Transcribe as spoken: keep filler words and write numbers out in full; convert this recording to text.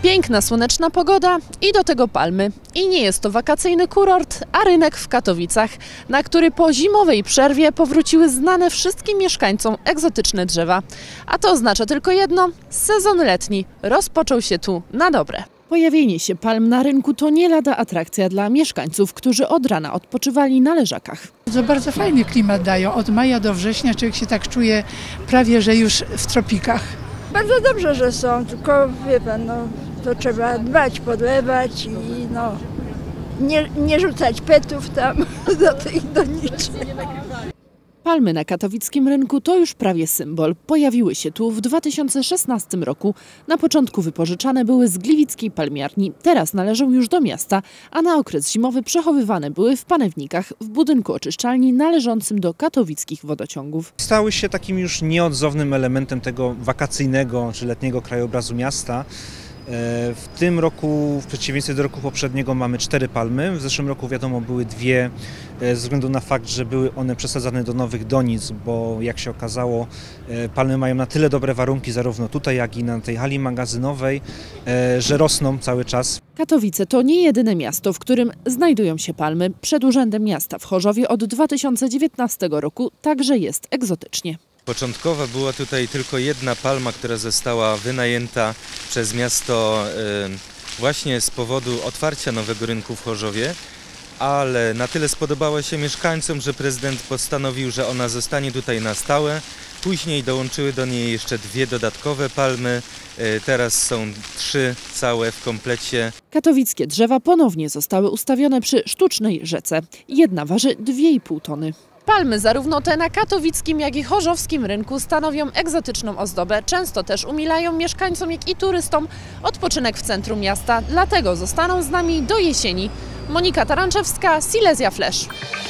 Piękna, słoneczna pogoda i do tego palmy. I nie jest to wakacyjny kurort, a rynek w Katowicach, na który po zimowej przerwie powróciły znane wszystkim mieszkańcom egzotyczne drzewa. A to oznacza tylko jedno, sezon letni rozpoczął się tu na dobre. Pojawienie się palm na rynku to nie lada atrakcja dla mieszkańców, którzy od rana odpoczywali na leżakach. To bardzo fajny klimat dają, od maja do września człowiek się tak czuje prawie, że już w tropikach. Bardzo dobrze, że są, tylko wie pan, no, to trzeba dbać, podlewać i no, nie, nie rzucać petów tam do tych doniczek. Palmy na katowickim rynku to już prawie symbol. Pojawiły się tu w dwa tysiące szesnastym roku. Na początku wypożyczane były z gliwickiej palmiarni, teraz należą już do miasta, a na okres zimowy przechowywane były w panewnikach w budynku oczyszczalni należącym do katowickich wodociągów. Stały się takim już nieodzownym elementem tego wakacyjnego czy letniego krajobrazu miasta. W tym roku, w przeciwieństwie do roku poprzedniego, mamy cztery palmy. W zeszłym roku, wiadomo, były dwie, ze względu na fakt, że były one przesadzane do nowych donic, bo jak się okazało, palmy mają na tyle dobre warunki, zarówno tutaj, jak i na tej hali magazynowej, że rosną cały czas. Katowice to nie jedyne miasto, w którym znajdują się palmy. Przed Urzędem Miasta w Chorzowie od dwa tysiące dziewiętnastego roku także jest egzotycznie. Początkowo była tutaj tylko jedna palma, która została wynajęta przez miasto właśnie z powodu otwarcia nowego rynku w Chorzowie, ale na tyle spodobała się mieszkańcom, że prezydent postanowił, że ona zostanie tutaj na stałe. Później dołączyły do niej jeszcze dwie dodatkowe palmy, teraz są trzy całe w komplecie. Katowickie drzewa ponownie zostały ustawione przy sztucznej rzece. Jedna waży dwie i pół tony. Palmy, zarówno te na katowickim, jak i chorzowskim rynku, stanowią egzotyczną ozdobę. Często też umilają mieszkańcom, jak i turystom odpoczynek w centrum miasta. Dlatego zostaną z nami do jesieni. Monika Taranczewska, Silesia Flash.